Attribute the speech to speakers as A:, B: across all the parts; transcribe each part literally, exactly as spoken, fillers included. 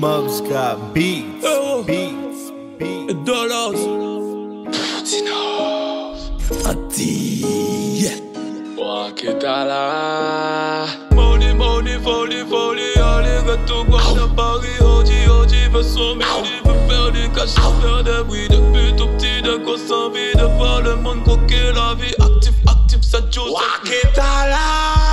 A: Mubs got beats,
B: oh.
A: beats, beats.
B: Dollars.
C: Ati.
B: Wakitala. Money, money, folie, folie. Allez, gâteau, guarde à Paris. Oji, oji, veut son midi, veut faire du cash, faire des bruits. Depuis tout petit, de grosse envie de voir le monde croquer la vie. Actif, actif, ça joue.
C: Wakitala.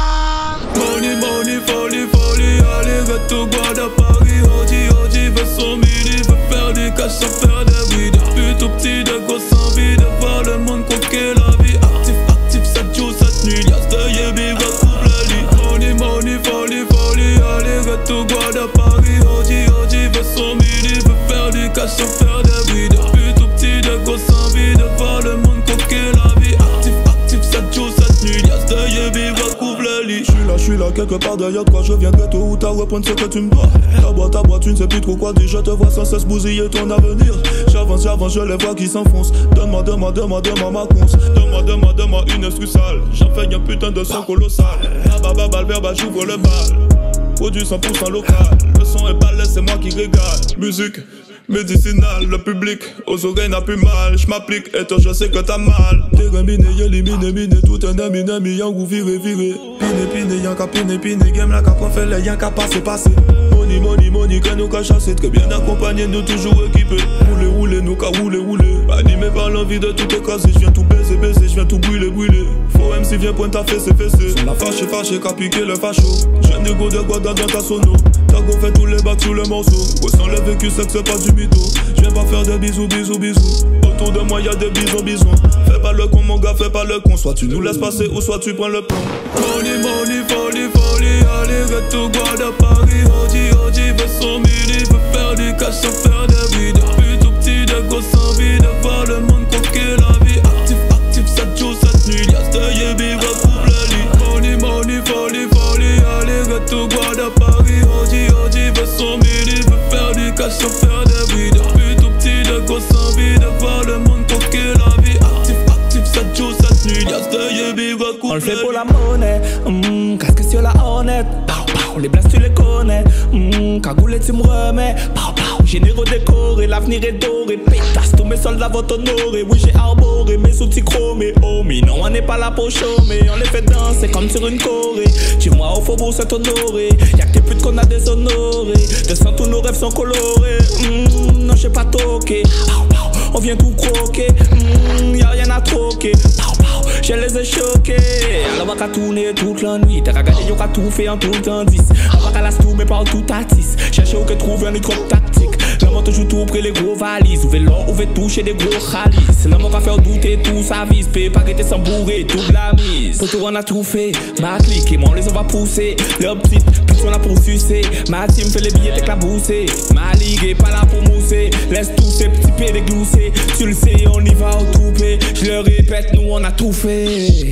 B: Money, money, folie, folie. Allez, gâteau, guarde à Paris. Oji, oji, veut son midi, veut faire du cash, faire des bruits. Depuis tout petit, de grosse envie de voir le monde croquer la vie. Actif, actif, ça joue cette nuit. Y'a ce yébi, va coupe le lit. Money, money, folie, folie. Allez, gâteau, guarde à Paris. Oji, oji, veut son midi, veut faire du cash, faire des bruits. Depuis tout petit, de grosse envie de voir le monde croquer la vie. Actif, actif, ça joue cette nuit. Y'a ce yébi, va coupe le lit.
D: J'suis là, j'suis là, quelque part derrière toi. Je viendrai tôt ou tard reprendre ce que tu me dois. Ta boîte, ta boîte, tu ne sais plus trop quoi dire. Je te vois sans cesse bousiller ton avenir. J'avance, j'avance, je les vois qui s'enfoncent. Donne-moi, donne-moi, donne-moi, donne-moi ma conce. Donne-moi, donne-moi, donne-moi une excuse sale. J'en fais un putain de son colossal. Baba, baba, le verbe, j'ouvre le bal. Produit cent pour cent local. Le son est balèze, c'est moi qui régale. Musique médicinale, le public aux oreilles n'a plus mal. J'm'applique et toi je sais que t'as mal. T'es miné, éliminé, miné, tout un ami, ami, y'en ou viré, viré. Pine, pine, y'en qu'à pine, pine, game la qu'à fait les y'en qu'à passer, passer. Money, money, money, que nous qu'à chasser. Très bien accompagné, nous toujours équipés. Rouler, rouler, nous qu'à rouler, rouler. Animé par l'envie de tout écraser. J'viens tout baiser, baiser, j'viens tout brûler, brûler. Faut M C vient pointe à fessé, fessé. Sur la fâché, fâché, qu'à piquer le facho. J'ai négo de guada dans ta sono. T'as go fait tous les bacs sur le morceau. Ressens le vécu, c'est que c'est pas du mytho. J'viens pas faire des bisous, bisous, bisous. Autour de moi y'a des bisons, bisons. Fais pas le con mon gars, fais pas le con. Soit tu nous laisses passer ou soit tu prends le plomb.
B: Money, money, folie, folie. Allez, gâteau, guarde à Paris. Oji, oji, veut son midi, veut faire du cash, faire des bruits. Depuis tout petit, de grosse envie de voir le monde croquer la vie. Actif, actif, ça joue cette nuit. Y'a ce yébi, va coupe le lit. Money, money, folie, folie. Allez, gâteau, guarde à Paris. Oji, oji, veut son midi, veut faire du cash, faire des bruits. Depuis tout petit, de grosse envie de voir le monde croquer la vie. Actif, actif, ça joue cette nuit. Y'a ce yébi, va coupe le lit.
C: On le fait pour la monnaie, mmh, casque sur la honnête. Pow, pow, les blasts tu les connais. Mmh, cagoulé tu me remets. Pow, pow, généraux décorés, l'avenir est doré. Pétasse, tous mes soldats vont t'honorer. Oui, j'ai arboré mes outils chromés. Oh, mais non, on n'est pas là pour chômer. On les fait danser comme sur une choré. Tu moi au faubourg c'est honoré. Y'a que tes putes qu'on a déshonoré. De sang, tous nos rêves sont colorés. Mmh, non, j'ai pas toqué. Pow, pow, on vient tout croquer. Mmh, y'a rien à troquer. Pow, pow, je les ai choqués. Alors on va tourner toute la nuit. T'as regardé, y'a qu'à tout fait en tout le temps dix. On va qu'à la tout mais pas tout à tisse. Chercher où que trouver un micro tactique. L'homme toujours tout près les gros valises. Ouvre l'or, ouvre toucher des gros chalices. L'homme va faire douter tout sa vie. Paye pas arrêter sans bourrer, tout la mise. Pour tout on a tout fait. Ma clique et moi les on va pousser. Leur petite, plus on a pour sucer. Ma team fait les billets t'éclabousser. Ma ligue est pas là pour mousser. Laisse tous ces petits pieds déglousser. Tu le sais, on y va au toupé. Je le répète, nous on a tout fait.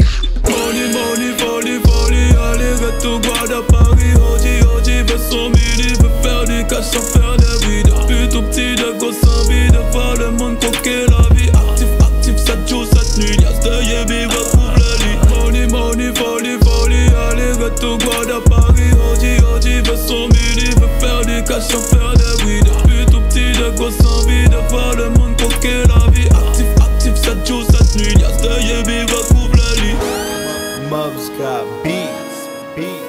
B: Money, money, folie, folie. Allez, gâteau, guarde à Paris. Oji, oji, veut son midi, veut faire du cash, faire des bruits. Depuis tout petit, de grosse envie de voir le monde croquer la vie. Actif, actif, ça joue cette nuit. Y'a ce yébi, va coupe le lit. Money, money, folie, folie. Allez, gâteau, guarde à Paris. Oji, oji, veut son midi, veut faire du cash, faire des bruits. Depuis tout petit, de grosse envie de voir le monde croquer la vie. Actif, actif, ça joue cette nuit. Y'a ce yébi, va coupe le lit.
A: Mubs got beats, beats.